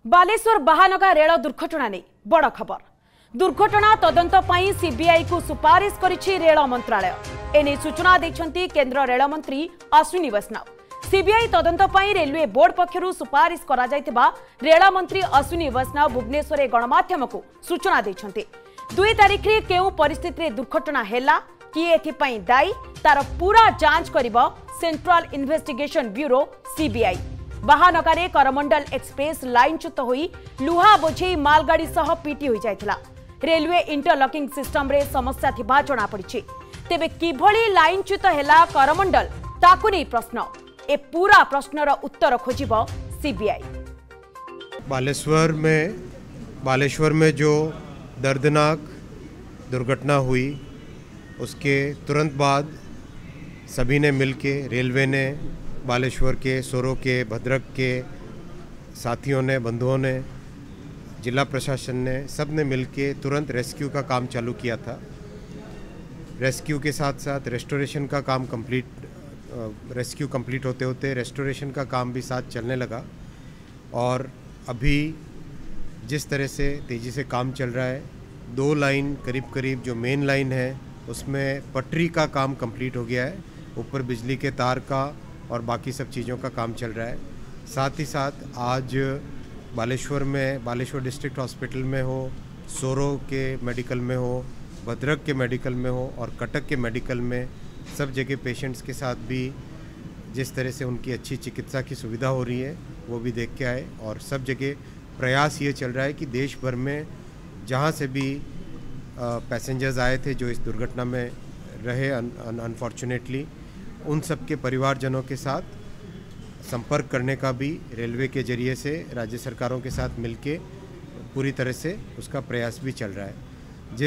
Baleshwar Bahanaga rail दुर्घटना नहीं बड़ खबर। दुर्घटना तदंत पई सीबीआई को सुपारिश करिछि रेल मंत्रालय। एने सूचना दैछंती केंद्र रेल मंत्री अश्विनी वैष्णव। सीबीआई तदंत पई रेलवे बोर्ड पक्षरु सुपारिश करा जायतिबा रेल मंत्री अश्विनी वैष्णव भुवनेश्वर गणमाध्यम को सूचना दैछंती। 2 तारिख रे केउ परिस्थिति रे दुर्घटना हेला कि एथि पई दायी तार पूरा जांच करिबो सेंट्रल इन्वेस्टिगेशन ब्यूरो सीबीआई। बाहानगारे करमंडल एक्सप्रेस लाइनच्युत होई लुहा बोझे मालगाड़ी सह पीटी होई जायथिला। रेलवे इंटरलॉकिंग सिस्टम रे समस्या थिबा जणा पड़िछि। तेबे किभଳି लाइनच्युत हेला करमंडल ताकु नै प्रश्न। ए पूरा प्रश्नर उत्तर खोजिबो सीबीआई। बालेश्वर में जो दर्दनाक दुर्घटना हुई उसके तुरंत बाद सभी ने मिलके, रेलवे ने, बालेश्वर के, सोरो के, भद्रक के साथियों ने, बंधुओं ने, जिला प्रशासन ने, सब ने मिलके तुरंत रेस्क्यू का काम चालू किया था। रेस्क्यू के साथ साथ रेस्टोरेशन का काम रेस्क्यू कंप्लीट होते होते रेस्टोरेशन का काम भी साथ चलने लगा। और अभी जिस तरह से तेज़ी से काम चल रहा है, 2 लाइन करीब जो मेन लाइन है उसमें पटरी का काम कंप्लीट हो गया है। ऊपर बिजली के तार का और बाकी सब चीज़ों का काम चल रहा है। साथ ही साथ आज बालेश्वर डिस्ट्रिक्ट हॉस्पिटल में हो, सोरो के मेडिकल में हो, भद्रक के मेडिकल में हो और कटक के मेडिकल में, सब जगह पेशेंट्स के साथ भी जिस तरह से उनकी अच्छी चिकित्सा की सुविधा हो रही है वो भी देख के आए। और सब जगह प्रयास ये चल रहा है कि देश भर में जहाँ से भी पैसेंजर्स आए थे जो इस दुर्घटना में रहे अनफॉर्चुनेटली, उन सब के परिवारजनों के साथ संपर्क करने का भी रेलवे के जरिए से राज्य सरकारों के साथ मिलके पूरी तरह से उसका प्रयास भी चल रहा है।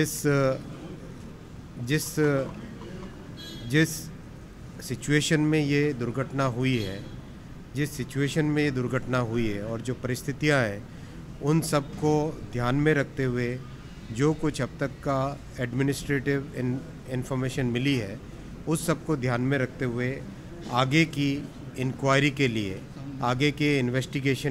जिस सिचुएशन में ये दुर्घटना हुई है और जो परिस्थितियां हैं उन सब को ध्यान में रखते हुए जो कुछ अब तक का एडमिनिस्ट्रेटिव इंफॉर्मेशन मिली है उस सब को ध्यान में रखते हुए आगे की इंक्वायरी के लिए, आगे के इन्वेस्टिगेशन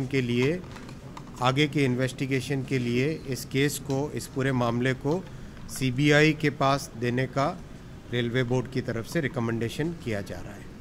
के लिए इस केस को, इस पूरे मामले को सीबीआई के पास देने का रेलवे बोर्ड की तरफ से रिकमेंडेशन किया जा रहा है।